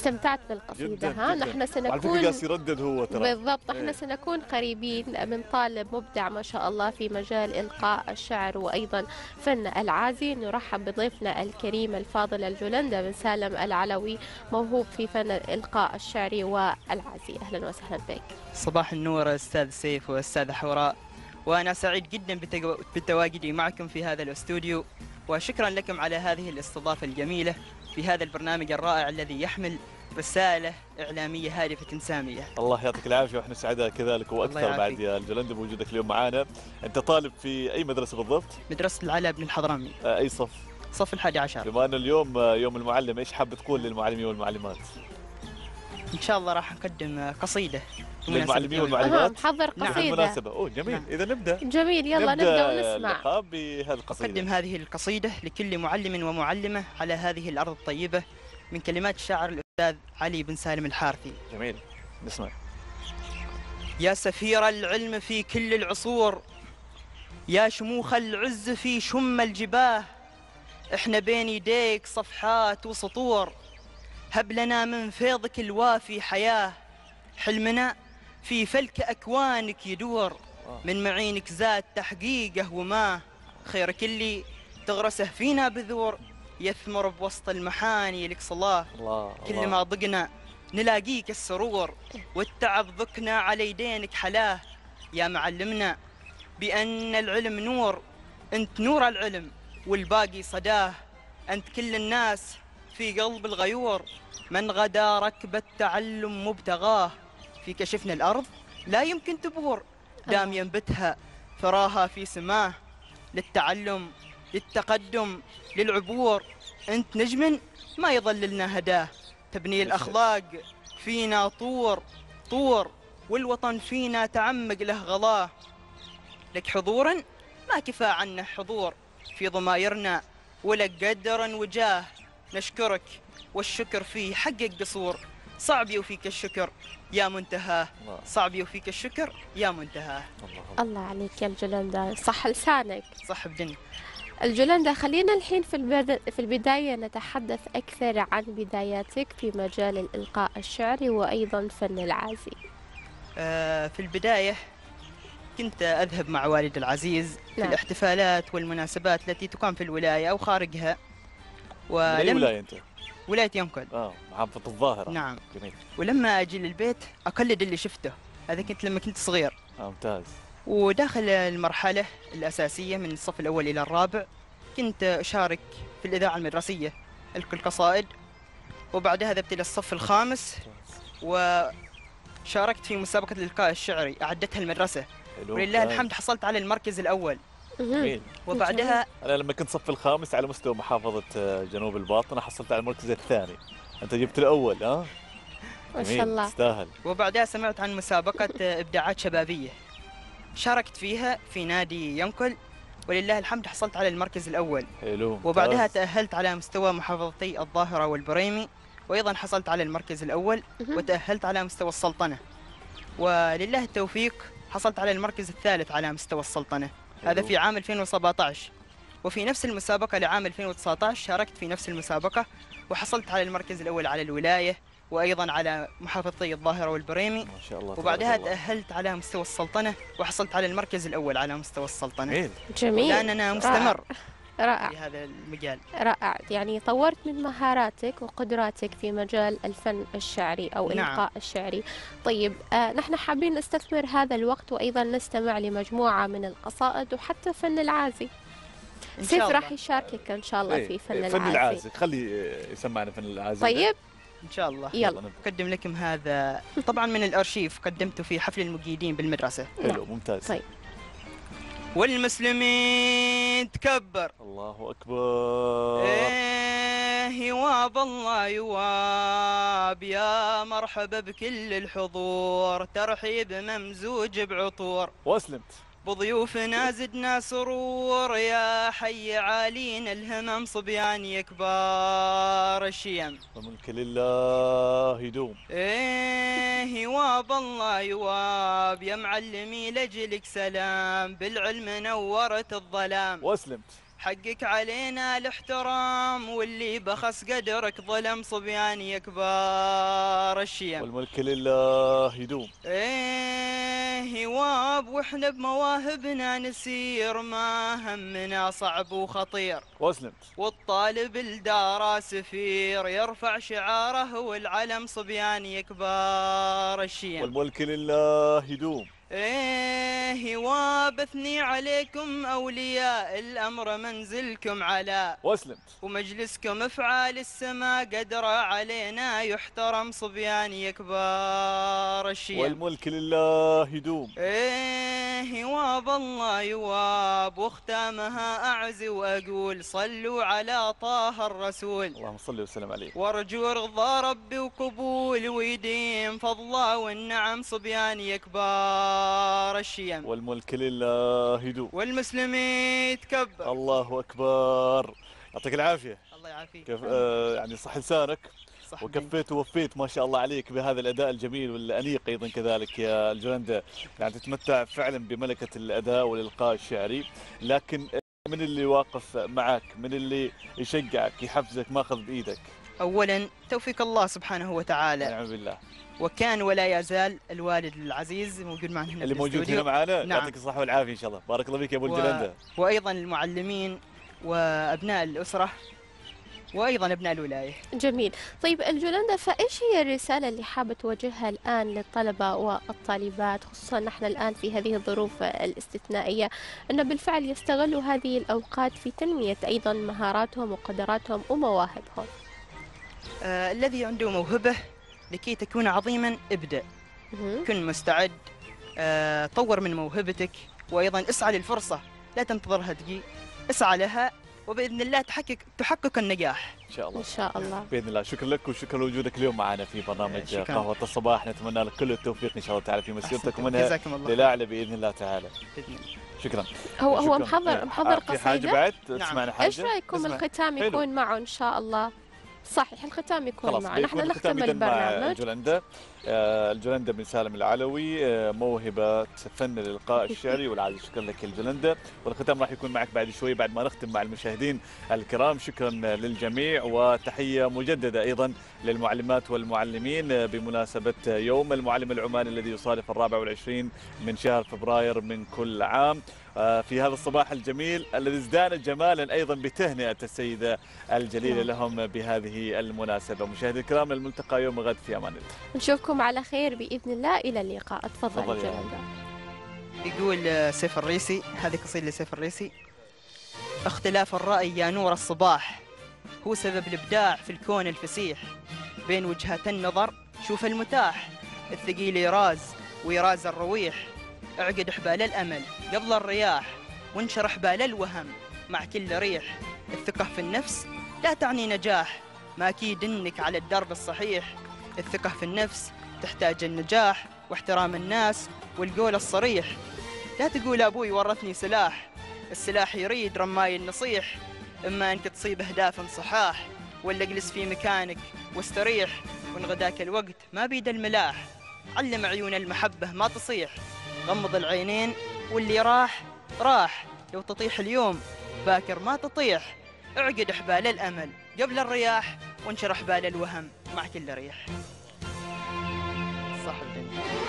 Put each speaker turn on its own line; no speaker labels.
استمتعت بالقصيدة.
جدا
ها
جدا.
نحن
على فكرة
سنكون
قاعد يردد هو ترى.
بالضبط، احنا
إيه.
سنكون قريبين من طالب مبدع ما شاء الله في مجال إلقاء الشعر وأيضا فن العازي. نرحب بضيفنا الكريم الفاضل الجولندا بن سالم العلوي، موهوب في فن الإلقاء الشعري والعازي. أهلا وسهلا بك.
صباح النور أستاذ سيف وأستاذ حوراء، وأنا سعيد جدا بتواجدي معكم في هذا الاستوديو، وشكرا لكم على هذه الاستضافة الجميلة في هذا البرنامج الرائع الذي يحمل رسالة إعلامية هادفة سامية.
الله يعطيك العافية، واحنا سعداء كذلك واكثر بعد يا الجولندا بوجودك اليوم معانا. انت طالب في اي مدرسة بالضبط؟
مدرسة العلا بن الحضرمي.
اي صف؟
صف ال11.
بما انه اليوم يوم المعلم، ايش حاب تقول للمعلمين والمعلمات؟
إن شاء الله راح نقدم قصيدة
للمعلمين والمعلمات.
محضر قصيدة.
بالمناسبة. اوه جميل.
نعم.
اذا نبدا.
جميل، يلا نبدأ ونسمع.
اللقاء بهذه القصيدة.
أقدم هذه القصيدة لكل معلم ومعلمة على هذه الأرض الطيبة، من كلمات الشاعر الأستاذ علي بن سالم الحارثي.
جميل، نسمع.
يا سفير العلم في كل العصور، يا شموخ العز في شم الجباه، احنا بين يديك صفحات وسطور، هب لنا من فيضك الوافي حياة، حلمنا في فلك أكوانك يدور، من معينك زاد تحقيقه وما، خيرك اللي تغرسه فينا بذور، يثمر بوسط المحاني لك صلاة. كل ما ضقنا نلاقيك السرور، والتعب ذقنا على يدينك حلاه، يا معلمنا بأن العلم نور، أنت نور العلم والباقي صداه، أنت كل الناس في قلب الغيور، من غدا ركب التعلم مبتغاه، في كشفنا الأرض لا يمكن تبور، دام ينبتها ثراها في سماه، للتعلم للتقدم للعبور، أنت نجم ما يضللنا هداه، تبني الأخلاق فينا طور طور، والوطن فينا تعمق له غلاه، لك حضورا ما كفى عنه حضور في ضمايرنا، ولك قدر وجاه، نشكرك والشكر فيه حقق قصور، صعب يوفيك الشكر يا منتهاه، صعب يوفيك الشكر يا منتهاه.
الله عليك يا الجولندا، صح لسانك.
صح بدني.
الجولندا، خلينا الحين في البداية نتحدث أكثر عن بداياتك في مجال الإلقاء الشعري وأيضا فن العازي.
في البداية كنت أذهب مع والدي العزيز في الاحتفالات والمناسبات التي تقام في الولاية أو خارجها.
أي ولاية أنت؟
ولاية ينقل.
محافظة الظاهرة.
نعم.
جميل.
ولما أجي للبيت أقلد اللي شفته، هذا كنت لما كنت صغير.
ممتاز.
وداخل المرحلة الأساسية من الصف الأول إلى الرابع كنت أشارك في الإذاعة المدرسية، ألقي القصائد، وبعدها ذهبت إلى الصف الخامس وشاركت في مسابقة الإلقاء الشعري أعدتها المدرسة، ولله الحمد حصلت على المركز الأول.
جميل.
وبعدها
أنا لما كنت صف الخامس على مستوى محافظة جنوب الباطنة حصلت على المركز الثاني، أنت جبت الأول.
ما شاء الله،
تستاهل.
وبعدها سمعت عن مسابقة إبداعات شبابية، شاركت فيها في نادي ينقل، ولله الحمد حصلت على المركز الأول.
حلو.
وبعدها تأهلت على مستوى محافظتي الظاهرة والبريمي، وأيضا حصلت على المركز الأول، وتأهلت على مستوى السلطنة، ولله التوفيق حصلت على المركز الثالث على مستوى السلطنة. هذا في عام 2017. وفي نفس المسابقة لعام 2019 شاركت في نفس المسابقة وحصلت على المركز الأول على الولاية، وأيضا على محافظتي الظاهرة والبريمي.
ما شاء الله.
وبعدها تأهلت على مستوى السلطنة وحصلت على المركز الأول على مستوى السلطنة.
جميل.
الآن أنا مستمر
رائع
في هذا المجال.
رائع، يعني طورت من مهاراتك وقدراتك في مجال الفن الشعري أو الإلقاء الشعري. طيب نحن حابين نستثمر هذا الوقت وأيضا نستمع لمجموعة من القصائد وحتى فن العازي. سيف راح يشاركك إن شاء الله في
فن العازي. خلي يسمعنا فن العازي.
طيب
إن شاء الله.
يلا
أقدم لكم هذا طبعا من الأرشيف، قدمته في حفل المقيدين بالمدرسة.
حلو، ممتاز.
طيب.
والمسلمين تكبر،
الله أكبر.
يواب الله يواب، يا مرحبا بكل الحضور، ترحيب ممزوج بعطور،
واسلمت
بضيوفنا زدنا سرور، يا حي عالينا الهمم صبيان يكبر الشيم،
ومنك لله يدوم.
يواب الله يواب، يا معلمي لجلك سلام، بالعلم نورت الظلام،
واسلمت
حقك علينا الاحترام، واللي بخس قدرك ظلم صبياني كبار الشيم.
والملك لله يدوم.
ايه هواب واحنا بمواهبنا نسير، ما همنا صعب وخطير.
واسلمت.
والطالب الدار سفير، يرفع شعاره والعلم صبياني كبار الشيم.
والملك لله يدوم.
ايه وابثني عليكم اولياء الامر، منزلكم على
واسلمت.
ومجلسكم افعال السماء، قدر علينا يحترم صبياني كبار الشيم.
والملك لله يدوم.
ايه واب الله يواب، واختامها اعزي واقول صلوا على طه الرسول.
اللهم صل وسلم عليه.
وارجو رضا ربي وقبول، ويديم فضله والنعم صبياني كبار الشيم.
والملك لله يدوم.
والمسلم يتكبر.
الله اكبر. يعطيك العافيه.
الله يعافيك.
كيف يعني صح لسانك وكفيت ووفيت ما شاء الله عليك بهذا الاداء الجميل والانيق ايضا كذلك يا الجلندة. يعني تتمتع فعلا بملكه الاداء والالقاء الشعري، لكن من اللي واقف معك؟ من اللي يشجعك يحفزك ماخذ بايدك؟
اولا توفيق الله سبحانه وتعالى.
نعم بالله.
وكان ولا يزال الوالد العزيز موجود معنا هنا
اللي موجود هنا معنا.
نعم.
يعطيك الصحه والعافيه ان شاء الله. بارك الله فيك يا ابو الجلندة.
وايضا المعلمين وابناء الاسره وايضا ابناء الولايه.
جميل. طيب الجلندة، فايش هي الرسالة اللي حابة توجهها الان للطلبة والطالبات، خصوصا نحن الان في هذه الظروف الاستثنائية، انه بالفعل يستغلوا هذه الاوقات في تنمية ايضا مهاراتهم وقدراتهم ومواهبهم؟
الذي عنده موهبه لكي تكون عظيما ابدأ. كن مستعد، طور من موهبتك، وايضا اسعى للفرصه، لا تنتظرها تجي، اسعى لها وباذن الله تحقق النجاح
ان شاء الله.
ان شاء الله
باذن الله. شكرا لك وشكرا لوجودك اليوم معنا في برنامج قهوه الصباح. نتمنى لك كل التوفيق ان شاء الله تعالى في مسيرتك ومنها للاعلى باذن الله تعالى. شكرا.
هو محضر قصيده.
في حاجه بعد تسمعنا حاجه؟
ايش رايكم الختام يكون معه ان شاء الله؟ صحيح، الختام يكون معه. نحن نختم البرنامج.
الجلندة. الجلندة بن سالم العلوي، موهبة فن الإلقاء الشعري والعزف. شكرا لك الجلندة، والختام راح يكون معك بعد شوي بعد ما نختم مع المشاهدين الكرام. شكرا للجميع، وتحية مجددة أيضا للمعلمات والمعلمين بمناسبة يوم المعلم العماني الذي يصادف 24 من شهر فبراير من كل عام. في هذا الصباح الجميل الذي ازدان جمالا أيضا بتهنئة السيدة الجليلة لهم بهذه المناسبة. مشاهدي الكرام، الملتقى يوم غد في أمان الله.
نشوفكم على خير بإذن الله. إلى اللقاء. تفضل جلندة.
يقول سيف الريسي، هذه قصيدة لسيف الريسي: اختلاف الرأي يا نور الصباح هو سبب الإبداع في الكون الفسيح، بين وجهات النظر شوف المتاح، الثقيل يراز ويراز الرويح، اعقد حبال الأمل قبل الرياح، وانشر حبال الوهم مع كل ريح، الثقة في النفس لا تعني نجاح، ما أكيد إنك على الدرب الصحيح، الثقة في النفس تحتاج النجاح واحترام الناس والقول الصريح، لا تقول أبوي ورثني سلاح، السلاح يريد رماي النصيح، إما أنك تصيب أهداف صحاح، ولا اجلس في مكانك واستريح، وإن غداك الوقت ما بيد الملاح، علم عيون المحبة ما تصيح، غمض العينين واللي راح راح، لو تطيح اليوم باكر ما تطيح، اعقد حبال الأمل قبل الرياح، وانشر حبال الوهم مع كل ريح. صح الدنيا.